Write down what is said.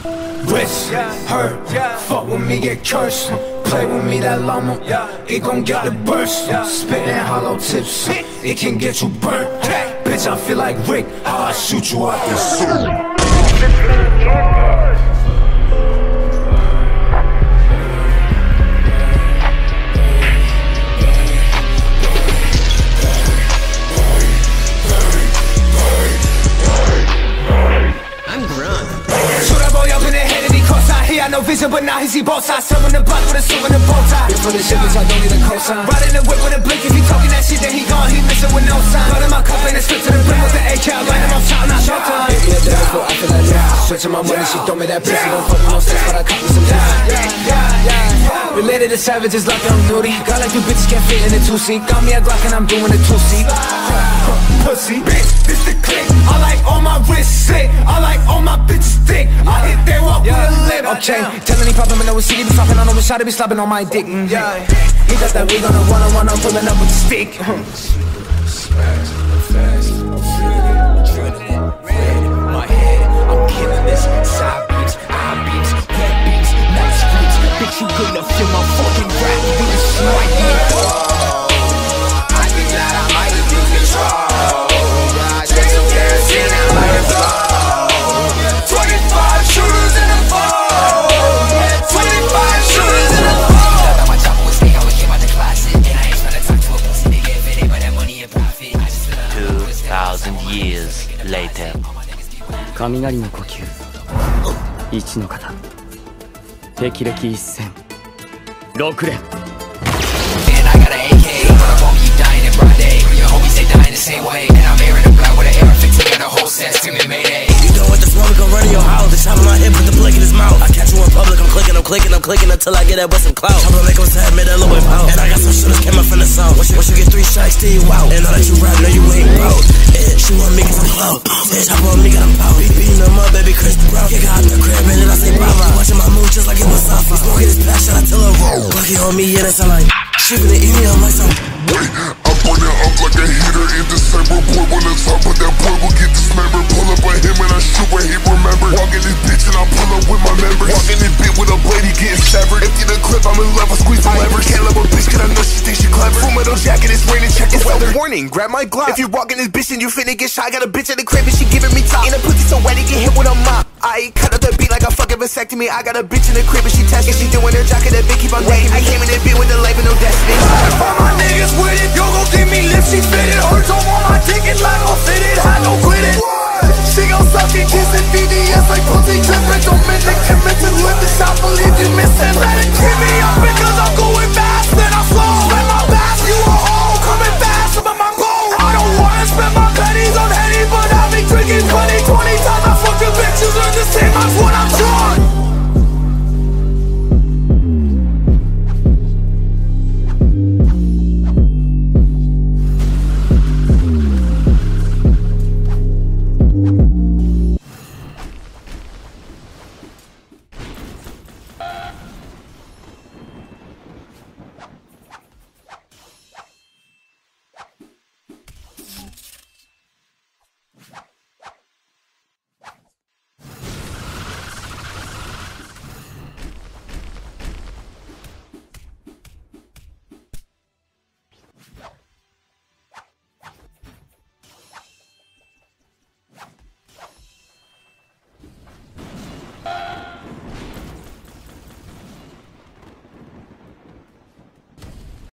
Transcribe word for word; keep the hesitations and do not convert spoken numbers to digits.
Wrist, hurt, fuck with me, get cursed. Play with me, that llama, it gon' get the burst. Spittin' hollow tips, it can get you burnt. Bitch, I feel like Rick, how I shoot you out the suit. No vision, but now he see both sides. Serving the block with a suit and a bow tie. This for the shit, bitch, I don't need a cosign. Riding the whip with a blink, if he talking that shit, then he gone. He missing with no sign. Blood in my cup and it's straight to the brim with the A K. I line him up, shouting out showtime. Yeah, yeah, that's what I feel like that. Switching my money, she throw me that pussy. Don't fuck with no sex, but I cop me some time. Yeah, yeah, yeah. Related to savages like I'm Nudie. Got like you bitches can't fit in a two-seat. Got me a Glock and I'm doing a two-seat. Pussy, bitch, this the click. I like all my wrists slick. I like all my bitches thick. I hit their walk with a lip. Okay, telling me poppin', but no C D be flopping on him. Shot to be slopping on my dick. Mm-hmm. Yeah, he got that wig on a one-on-one. I'm pulling up with the stick. Smash, fast, I'm feeling it, adrenaline, red in my head. I'm killing this. Side beats, eye beats, wet beats, night streets. Bitch, you couldn't feel my fucking rap beats right here. I think that I might have been control. twenty-five shooters in the phone. twenty-five shooters in the phone. I thought my job was fake, I was came out the closet. And I ain't trying to talk to a pussy nigga if it ain't but that money and profit. Two thousand years later. 雷の呼吸一の型敵歴一戦六連 And I got an A K, but I'm on you dying in broad day. Your homies they dying the same way. And I'm here in the block with an A R fifteen and a whole set screaming Mayday. You know what the smoke gon' run in your house. The shot on my hip with the blick in his mouth. I catch you in public, I'm clicking, I'm clicking, I'm clicking until I get that with some clout. I'm gonna make him sad, made a little whip out. And I got some shooters came up from the south. Once you, once you get three strikes, then you out. And all that you rap, know you ain't proud. Yeah, she want me get some clout. Bitch, I want me get them power. Beating them up, baby, Chris Brown. Kick out the crib and then I say brava. Watching my mood just like it was soft. Smoking his passion, I tell her roll. Lucky on me, yeah, that's a line. Shipping the email like some. Wait, I burn it up like a heater in December. Boy, when it's hot, but that boy will get dismembered. Pull up on him and I shoot what he remember. Walking this bitch and I pull up with my members. Walking this bitch with a blade, he getting severed. Empty the clip, I'm in love, I squeeze the lever. Can't love a bitch cause I know she thinks she clever. Full metal jacket, it's raining, check the weather. Warning, grab my Glock. If you walking this bitch and you finna get shot, got a bitch at the crib and she giving me top. In a pussy so wet, he get hit with a mop. I cut up the beat like a fucking vasectomy. I got a bitch in the crib and she testing. She doing her jacket, that bitch keep on waiting. I came in that bitch with the life and no destiny. All my niggas with it, yo gon' give me lips, she fit it. Hurts on my dick, it's like gon' fit it, I don't quit it. She gon' suck and kiss it, B D S like pussy, trip, don't